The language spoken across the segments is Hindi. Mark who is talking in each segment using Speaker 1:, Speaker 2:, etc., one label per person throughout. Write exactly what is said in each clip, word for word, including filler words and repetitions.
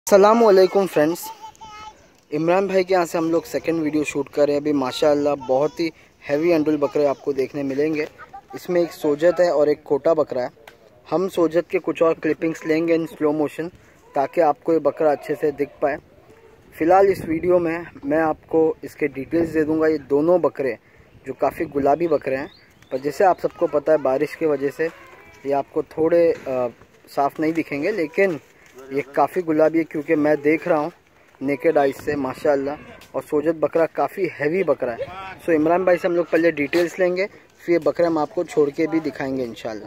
Speaker 1: अस्सलामुअलैकुम फ्रेंड्स, इमरान भाई के यहाँ से हम लोग सेकंड वीडियो शूट कर रहे हैं। अभी माशाअल्लाह बहुत ही हैवी अंडुल बकरे आपको देखने मिलेंगे। इसमें एक सोजत है और एक कोटा बकरा है। हम सोजत के कुछ और क्लिपिंग्स लेंगे इन स्लो मोशन ताकि आपको ये बकरा अच्छे से दिख पाए। फ़िलहाल इस वीडियो में मैं आपको इसके डिटेल्स दे दूँगा। ये दोनों बकरे जो काफ़ी गुलाबी बकरे हैं, पर जैसे आप सबको पता है बारिश की वजह से ये आपको थोड़े आ, साफ़ नहीं दिखेंगे, लेकिन ये काफ़ी गुलाबी है क्योंकि मैं देख रहा हूँ नेकेड आइज से माशाअल्लाह। और सोजत बकरा काफ़ी हैवी बकरा है। सो इमरान भाई से हम लोग पहले डिटेल्स लेंगे, फिर ये बकरा हम आपको छोड़ के भी दिखाएंगे इंशाल्लाह।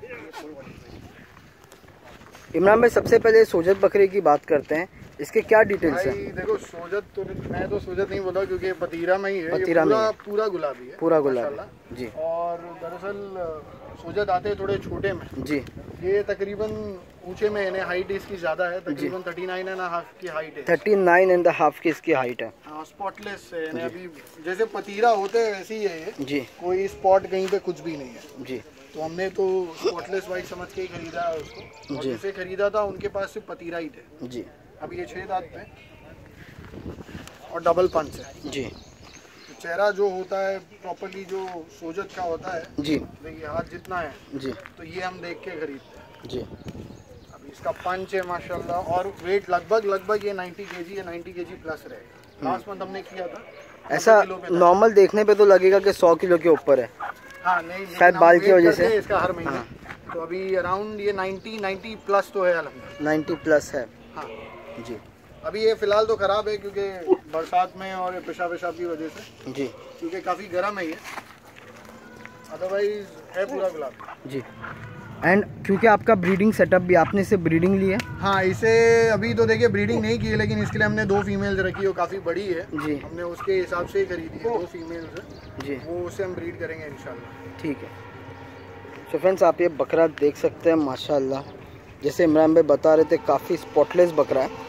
Speaker 1: इमरान भाई सबसे पहले सोजत बकरे की बात करते हैं, इसके क्या डिटेल्स हैं?
Speaker 2: देखो सोजत तो मैं तो सोजत नहीं बोला क्योंकि पतीरा में ही है,
Speaker 1: पतीरा में
Speaker 2: पूरा, पूरा गुलाबी है,
Speaker 1: पूरा गुलाबी जी।
Speaker 2: और दरअसल सोजत आते हैं थोड़े छोटे में
Speaker 1: जी।
Speaker 2: ये तकरीबन ऊंचे में है, हाइट इसकी ज्यादा है, तकरीबन थर्टी नाइन एंड हाफ की हाइट है।
Speaker 1: थर्टी नाइन एंड हाफ की इसकी हाइट है।
Speaker 2: हाँ, स्पॉटलेस है। अभी जैसे पतीरा होते हैं वैसे ही है ये
Speaker 1: जी।
Speaker 2: कोई स्पॉट कहीं पे कुछ भी नहीं है
Speaker 1: जी।
Speaker 2: तो हमने तो स्पॉटलेस वाइट समझ के ही खरीदा है उसको। और जिसे खरीदा था उनके पास सिर्फ पतीरा ही थे
Speaker 1: जी।
Speaker 2: अभी ये छह दांत पे और डबल पंच है
Speaker 1: जी।
Speaker 2: तो चेहरा जो होता है प्रॉपर्ली जो सोजत का होता है
Speaker 1: जी,
Speaker 2: देखिए हाथ जितना है
Speaker 1: जी,
Speaker 2: तो ये हम देख के खरीदते हैं
Speaker 1: जी।
Speaker 2: अभी इसका पंच है माशाल्लाह। और वेट लगभग लगभग ये नब्बे केजी या नब्बे केजी प्लस रहेगा। लास्ट मंथ हमने किया था।
Speaker 1: ऐसा नॉर्मल देखने पे तो लगेगा कि सौ किलो के ऊपर है।
Speaker 2: हाँ नहीं,
Speaker 1: शायद बाल की वजह से
Speaker 2: इसका हर महीने। हाँ। तो अभी अराउंड ये नब्बे नब्बे प्लस तो है अल्हम्दुलिल्लाह।
Speaker 1: नब्बे प्लस है।
Speaker 2: हाँ
Speaker 1: जी।
Speaker 2: अभी ये फिलहाल तो खराब है क्योंकि बरसात में और पेशाब पेशाब की वजह से
Speaker 1: जी,
Speaker 2: क्योंकि काफ़ी गर्म है ये, अदरवाइज है पूरा गुलाब
Speaker 1: जी। एंड क्योंकि आपका ब्रीडिंग सेटअप भी आपने से ब्रीडिंग ली है।
Speaker 2: हाँ, इसे अभी तो देखिए ब्रीडिंग नहीं की है, लेकिन इसके लिए हमने दो फीमेल्स रखी है, काफ़ी बड़ी है
Speaker 1: जी।
Speaker 2: हमने उसके हिसाब से ही खरीदी है, दो फीमेल्स है
Speaker 1: जी।
Speaker 2: वो उसे हम ब्रीड करेंगे इंशाल्लाह।
Speaker 1: ठीक है। तो फ्रेंड्स आप ये बकरा देख सकते हैं माशाल्लाह, जैसे इमरान भाई बता रहे थे काफ़ी स्पॉटलेस बकरा है।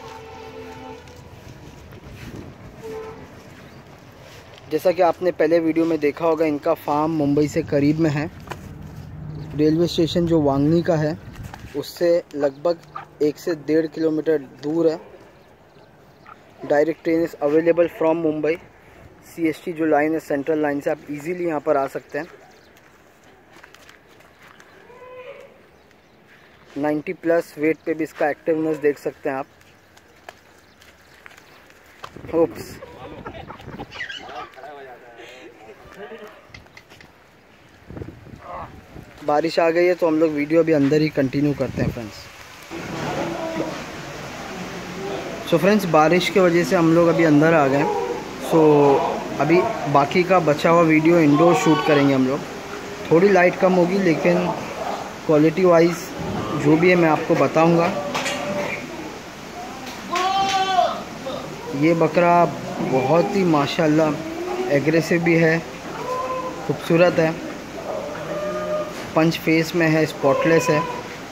Speaker 1: जैसा कि आपने पहले वीडियो में देखा होगा, इनका फार्म मुंबई से करीब में है। रेलवे स्टेशन जो वांगनी का है उससे लगभग एक से डेढ़ किलोमीटर दूर है। Direct train is available from Mumbai. CST जो लाइन है, सेंट्रल लाइन से आप इजीली यहाँ पर आ सकते हैं। नब्बे प्लस वेट पे भी इसका एक्टिवनेस देख सकते हैं आप। होप्स बारिश आ गई है तो हम लोग वीडियो अभी अंदर ही कंटिन्यू करते हैं फ्रेंड्स। सो फ्रेंड्स बारिश की वजह से हम लोग अभी अंदर आ गए। सो अभी बाकी का बचा हुआ वीडियो इंडोर शूट करेंगे हम लोग। थोड़ी लाइट कम होगी लेकिन क्वालिटी वाइज जो भी है मैं आपको बताऊंगा। ये बकरा बहुत ही माशाल्लाह एग्रेसिव भी है, खूबसूरत है, पंच फेस में है, स्पॉटलेस है।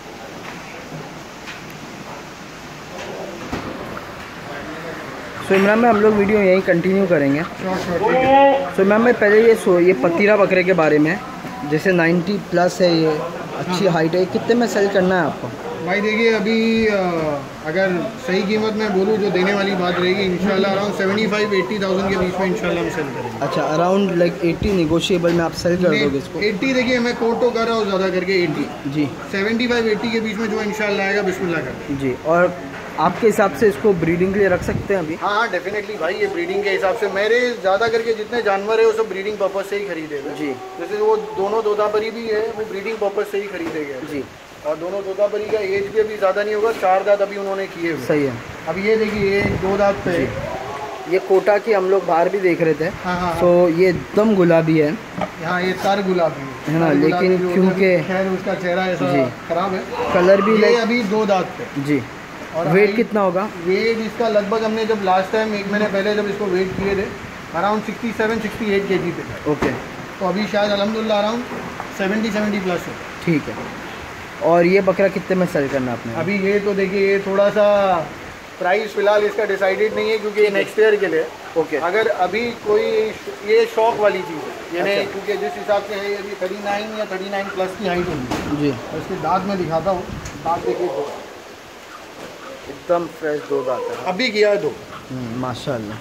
Speaker 1: सो इमरान में हम लोग वीडियो यहीं कंटिन्यू करेंगे। सो इमरान में पहले ये सो ये पतीरा बकरे के बारे में, जैसे नब्बे प्लस है, ये अच्छी हाइट है, कितने में सेल करना है आपको?
Speaker 2: भाई देखिए अभी अगर सही कीमत में बोलूँ जो देने वाली बात रहेगी इंशाल्लाह around seventy five eighty thousand के बीच में इंशाल्लाह हम सेल करेंगे।
Speaker 1: अच्छा, अराउंड लाइक अस्सी नेगोशिएबल में आप सेल कर दोगे इसको?
Speaker 2: अस्सी देखिए मैं कोट तो कर रहा हूँ ज़्यादा करके अस्सी
Speaker 1: जी।
Speaker 2: सेवेंटी फाइव एट्टी के बीच में जो इंशाल्लाह आएगा बिस्मिल्लाह कर
Speaker 1: जी। और आपके हिसाब से इसको ब्रीडिंग के लिए रख सकते हैं अभी?
Speaker 2: हाँ हाँ डेफिनेटली भाई, ये ब्रीडिंग के हिसाब से मेरे ज़्यादा करके जितने जानवर है वो सब ब्रीडिंग पर्पज़ से ही खरीदे गए जी। जैसे वो दोनों तोतापरी भी है वो ब्रीडिंग पर्पज़ से ही खरीदे गए जी। और दोनों तोतापरी का एज भी अभी ज़्यादा नहीं होगा, चार दांत अभी उन्होंने किए हुए।
Speaker 1: सही है।
Speaker 2: अब ये देखिए ये दो दांत पे
Speaker 1: ये कोटा की हम लोग बाहर भी देख रहे थे।
Speaker 2: हाँ हाँ।
Speaker 1: तो ये एकदम गुलाबी है।
Speaker 2: हाँ ये तार गुलाबी
Speaker 1: है ना, लेकिन क्योंकि
Speaker 2: खैर उसका चेहरा ऐसा खराब है,
Speaker 1: कलर भी
Speaker 2: ये अभी दो दांत पे जी।
Speaker 1: और वेट कितना होगा?
Speaker 2: वेट इसका लगभग हमने जब लास्ट टाइम एक महीने पहले जब इसको वेट किए थे around sixty seven sixty eight KG पे था। ओके। तो अभी शायद अल्हम्दुलिल्लाह अराउंड सेवेंटी सेवेंटी प्लस है। ठीक है।
Speaker 1: और ये बकरा कितने में सेल करना आपने?
Speaker 2: अभी ये तो देखिए ये थोड़ा सा प्राइस फिलहाल इसका डिसाइडेड नहीं है क्योंकि ये नेक्स्ट ईयर के लिए। ओके। अगर अभी कोई ये शौक वाली चीज़ है यानी अच्छा। क्योंकि जिस हिसाब से है अभी थर्टी नाइन या थर्टी नाइन प्लस की हाइट होगी जी। और इसके दांत में दिखाता हूँ, दांत देखिए
Speaker 1: एकदम फ्रेश दूध आता है।
Speaker 2: अभी किया है दो।
Speaker 1: माशाल्लाह।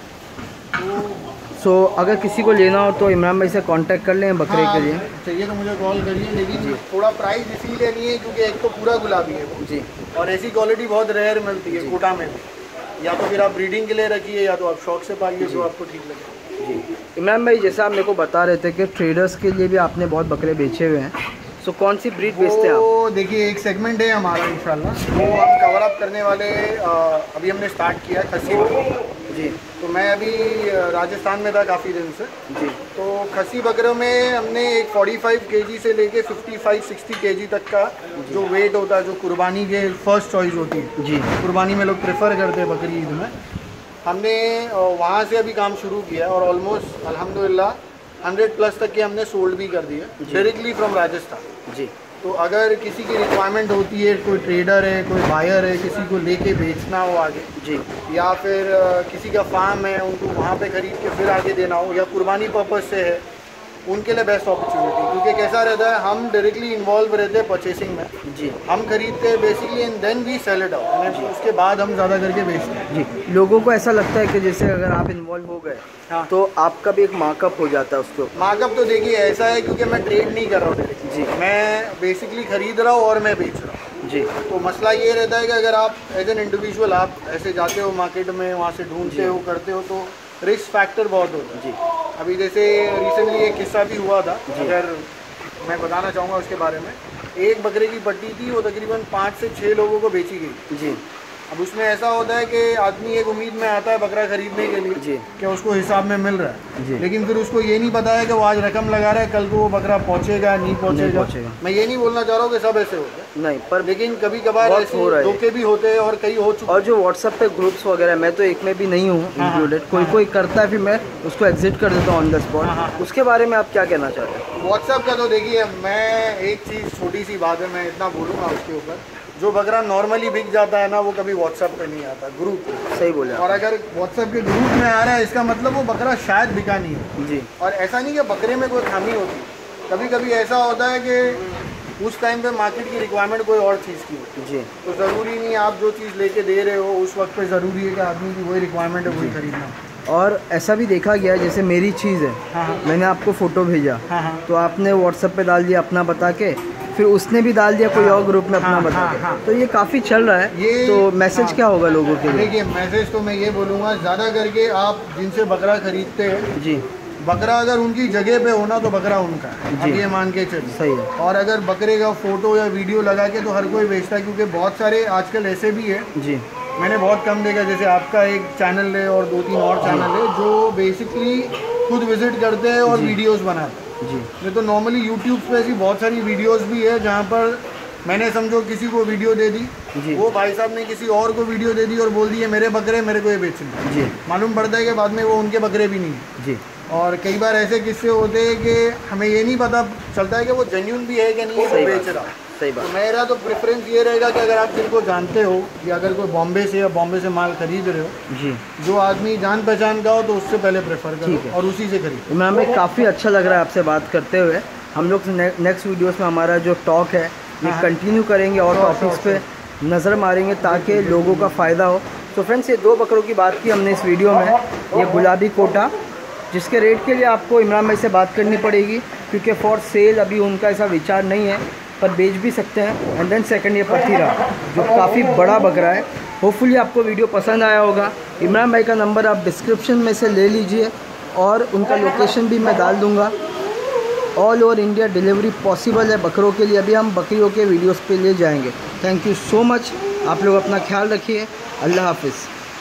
Speaker 1: सो so, अगर किसी को लेना हो तो इमरान भाई से कांटेक्ट कर लें बकरे
Speaker 2: हाँ,
Speaker 1: के लिए।
Speaker 2: चाहिए तो मुझे कॉल करिए, लेकिन थोड़ा प्राइस इसीलिए नहीं है क्योंकि एक तो पूरा गुलाबी है वो जी, और ऐसी क्वालिटी बहुत रेयर मिलती है कोटा में भी। या तो फिर आप ब्रीडिंग के लिए रखिए या तो आप शौक से पालिए जो आपको ठीक लगे।
Speaker 1: जी इमरान भाई, जैसा आप मेरे को बता रहे थे कि ट्रेडर्स के लिए भी आपने बहुत बकरे बेचे हुए हैं, सो कौन सी ब्रीड बेचते हैं आप?
Speaker 2: देखिए एक सेगमेंट है हमारा इंशाल्लाह, वो हम कवर अप करने वाले आ, अभी हमने स्टार्ट किया है खस्सी बकरे जी। तो मैं अभी राजस्थान में था काफ़ी दिन से जी। तो खस्सी बकरों में हमने एक पैंतालीस केजी से लेके पचपन साठ केजी तक का जो वेट होता है, जो कुर्बानी के फर्स्ट चॉइस होती है जी, कुर्बानी में लोग प्रेफर करते हैं बकरी ईद में, हमने वहाँ से अभी काम शुरू किया और ऑलमोस्ट अल्हम्दुलिल्लाह हंड्रेड प्लस तक के हमने सोल्ड भी कर दिया डायरेक्टली फ्रॉम राजस्थान जी। तो अगर किसी की रिक्वायरमेंट होती है, कोई ट्रेडर है, कोई बायर है, किसी को लेके बेचना हो आगे जी, या फिर किसी का फार्म है उनको वहाँ पे खरीद के फिर आगे देना हो, या कुर्बानी पर्पज़ से है, उनके लिए बेस्ट अपॉर्चुनिटी। क्योंकि कैसा रहता है, हम डायरेक्टली इन्वॉल्व रहते हैं परचेसिंग में जी, हम खरीदते हैं basically and then we sell it out, उसके बाद हम ज़्यादा करके बेचते हैं
Speaker 1: जी। लोगों को ऐसा लगता है कि जैसे अगर आप इन्वॉल्व हो गए हाँ, तो आपका भी एक मार्कअप हो जाता है उसको।
Speaker 2: मार्कअप तो देखिए ऐसा है क्योंकि मैं ट्रेड नहीं कर रहा हूँ जी, मैं बेसिकली खरीद रहा हूँ और मैं बेच रहा हूँ जी। तो मसला ये रहता है कि अगर आप एज एन इंडिविजुअल आप ऐसे जाते हो मार्केट में, वहाँ से ढूंढते हो, करते हो, तो रिस्क फैक्टर बहुत होता है जी। अभी जैसे रिसेंटली एक किस्सा भी हुआ था, अगर मैं बताना चाहूँगा उसके बारे में। एक बकरे की पट्टी थी, वो तकरीबन पाँच से छः लोगों को बेची गई जी। अब उसमें ऐसा होता है कि आदमी एक उम्मीद में आता है बकरा खरीदने के लिए जी, कि उसको हिसाब में मिल रहा है जी, लेकिन फिर उसको ये नहीं पता है कि वो आज रकम लगा रहा है, कल को वो बकरा पहुंचेगा नहीं पहुंचेगा। मैं ये नहीं बोलना चाह रहा हूँ कि सब ऐसे होते हैं नहीं, पर लेकिन कभी कभार ऐसे धोखे भी होते हैं और कई हो चुके।
Speaker 1: और जो व्हाट्सएप पे ग्रुप्स वगैरह, मैं तो एक में भी नहीं हूँ इंक्लूडेड, कोई कोई करता है फिर मैं उसको एग्जिट कर देता हूँ ऑन द स्पॉट। उसके बारे में आप क्या कहना चाहते हैं?
Speaker 2: व्हाट्सएप का तो देखिए, मैं एक चीज़ छोटी सी बात है, मैं इतना बोलूँगा उसके ऊपर, जो बकरा नॉर्मली बिक जाता है ना, वो कभी व्हाट्सएप पे नहीं आता, ग्रुप। सही बोले। और अगर व्हाट्सएप के ग्रुप में आ रहा है, इसका मतलब वो बकरा शायद बिका नहीं है जी। और ऐसा नहीं कि बकरे में कोई खामी होती, कभी कभी ऐसा होता है कि उस टाइम पे मार्केट की रिक्वायरमेंट कोई और चीज़ की होती जी। तो ज़रूरी नहीं आप जो चीज़ लेके दे रहे हो उस वक्त पे ज़रूरी है कि आदमी की वही रिक्वायरमेंट है, वही खरीदना।
Speaker 1: और ऐसा भी देखा गया, जैसे मेरी चीज़ है हाँ, मैंने आपको फ़ोटो भेजा हाँ, तो आपने व्हाट्सएप पे डाल दिया अपना बता के, फिर उसने भी डाल दिया कोई हाँ, और ग्रुप में अपना हाँ, बता के हाँ, तो ये काफ़ी चल रहा है। ये तो मैसेज हाँ, क्या होगा लोगों के लिए?
Speaker 2: देखिए मैसेज तो मैं ये बोलूँगा, ज़्यादा करके आप जिनसे बकरा खरीदते हैं जी, बकरा अगर उनकी जगह पे होना तो बकरा उनका है, अब ये मान के चलिए सही है। और अगर बकरे का फ़ोटो या वीडियो लगा के तो हर कोई बेचता है, क्योंकि बहुत सारे आजकल ऐसे भी है जी, मैंने बहुत कम देखा, जैसे आपका एक चैनल है और दो तीन और चैनल है जो बेसिकली खुद विजिट करते हैं और वीडियोस बनाते हैं जी। नहीं तो नॉर्मली यूट्यूब पे ऐसी बहुत सारी वीडियोस भी है जहाँ पर मैंने समझो किसी को वीडियो दे दी जी, वो भाई साहब ने किसी और को वीडियो दे दी और बोल दिए मेरे बकरे मेरे को ये बेचने जी। मालूम पड़ता है कि बाद में वो उनके बकरे भी नहीं है जी। और कई बार ऐसे किस्से होते हैं कि हमें ये नहीं पता चलता है कि वो जेन्युइन भी है कि नहीं है, बेच रहा। सही बात। तो मेरा तो प्रेफरेंस ये रहेगा कि अगर आप जिनको जानते हो या अगर कोई बॉम्बे से या बॉम्बे से माल खरीद रहे हो जी, जो आदमी जान पहचान का हो तो उससे पहले प्रेफर करो और उसी से खरीदो।
Speaker 1: मैम हमें काफ़ी अच्छा लग रहा है आपसे बात करते हुए। हम लोग नेक्स्ट वीडियोस में हमारा जो टॉक है ये कंटिन्यू करेंगे और टॉपिक्स पे नज़र मारेंगे ताकि लोगों का फ़ायदा हो। तो फ्रेंड्स, ये दो बकरों की बात की हमने इस वीडियो में, ये गुलाबी कोटा जिसके रेट के लिए आपको इमरान भाई से बात करनी पड़ेगी क्योंकि फॉर सेल अभी उनका ऐसा विचार नहीं है, पर बेच भी सकते हैं। एंड देन सेकंड ये पथीरा जो काफ़ी बड़ा बकरा है। होपफुली आपको वीडियो पसंद आया होगा। इमरान भाई का नंबर आप डिस्क्रिप्शन में से ले लीजिए और उनका लोकेशन भी मैं डाल दूँगा। All over India delivery possible है बकरों के लिए। अभी हम बकरियों के वीडियोस पे ले जाएंगे। Thank you so much. आप लोग अपना ख्याल रखिए। अल्लाह हाफिज़।